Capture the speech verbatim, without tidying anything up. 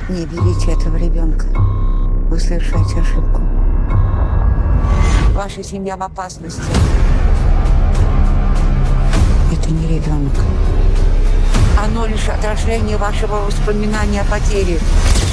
Не берите этого ребенка. Вы совершаете ошибку. Ваша семья в опасности. Это не ребенок. Оно лишь отражение вашего воспоминания о потере.